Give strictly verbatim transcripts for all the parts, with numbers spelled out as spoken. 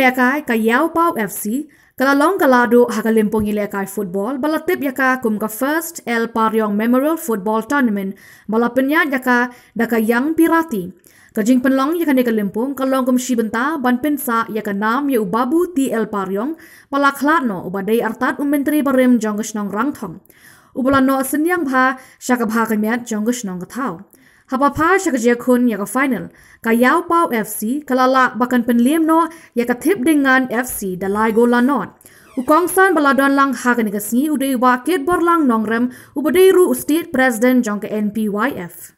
ilekai ka Yau Pau F C kalalong kalado hakalimpong ilekai football balatip yaka kum ka first El Pariong Memorial Football Tournament balapenya yaka daka Yang Pirati kajing penlong yaka ni kalimpong kalong kum shibenta ban pensa yaka nam ya ubabu ti El Pariong balaklatno ubadai artat umentri barem jongesnong rangthong ubalano senyang bha syaka bha kamiat jongesnong kathau Hapapa syakaja kun yaka final ka Yau Pau F C kalala bakan penliam no yaka tip dengan F C dalai gola not. Ukongsan baladon lang hakan ikasngi udai wakit borlang nongrem ubadairu State President jongka N P Y F.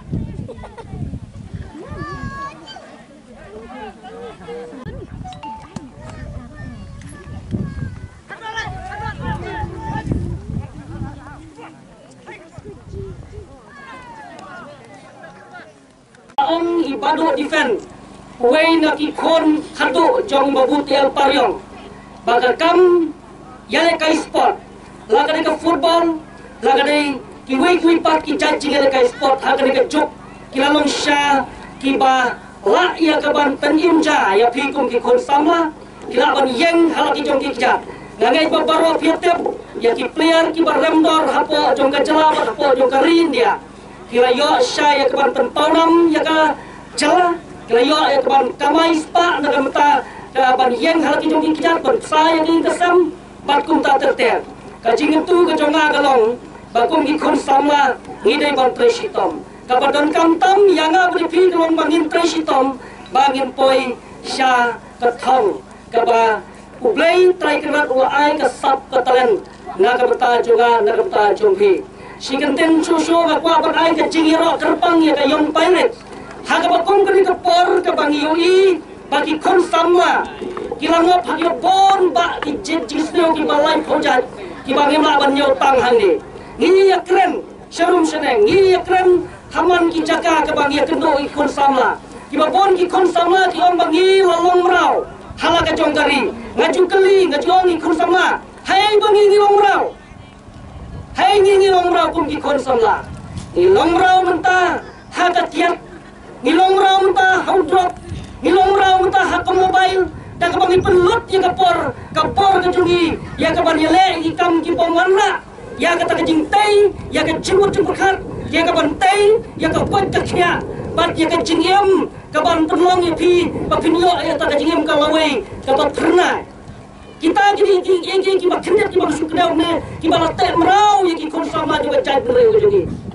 Ang ibado defend way na kikon kato jong mabuti El Pariong baga kam yale ka sport laga ka football laga de ki way ki pat ki judging yale ka sport haga ka jok kilalong sya ki ba la ya ka ban penim ja ya phi kum ki kon samla kila ban yeng hala ki jong ki ja ngangai ba baro pietep ya ki player ki ba remdor hapo jong ka jala hapo jong ka rin dia kila yo sya ya kaban pentonam ya ka jala kila yo ya kaban kamai spa na kamta kaban yeng hal ki jong ki jat ban sa ya ki kasam bat kum ta terter ka jing tu ka jonga galong ba kum ki khon samla ni dei ban presitom ka badon kam tam yang a bri phi galong bangin presitom bangin poi sya ka thong ka ba ublei trai krat u ai ka sap ka talen na ka bata jonga na ka bata jonghi Sikanten susu ka kwa banay ka jingiro kerpang ya ka yung pirate. Haga bakong ka ni ka por ka bang yui bagi kon sama. Kilangop hagi bon ba ki jisnyo ki balay projat ki bang imla ban nyo tang handi. Ngi ya kren sharum seneng ngi ya kren haman ki jaka ka bang ya kendo i kon sama. Ki ba bon ki kon sama ki on bang i lalong rau. Hala ka jongkari ngaju keli ngaju ngi kon sama. Hai bang i long rau. Hai ni ni long rau kum ki kon samla ni long rau menta ha ka tiat ni long rau menta ha drop ni long rau menta ha ka mobile da ka bangi pelut ya ka por ka por ka jungi ya ka ban yele i kam ki pongwanra ya ka ta ka jing tai ya ka jimut jimut khat ya ka ban tai ya ka pot ka khya bat ya ka jingem ka ban penlong ya pi ba pinyo ya ta ka jingem ka lawe ka ba pernah kita jadi jadi jadi kita kena kita masuk ke dalam ni kita letak merau yang kita konsumsi kita cari beli